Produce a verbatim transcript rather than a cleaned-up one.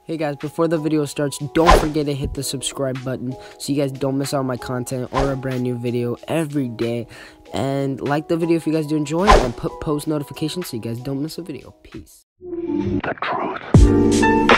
Hey guys, before the video starts, don't forget to hit the subscribe button so you guys don't miss out on my content or a brand new video every day. And like the video if you guys do enjoy it, and put post notifications so you guys don't miss a video. Peace. The truth.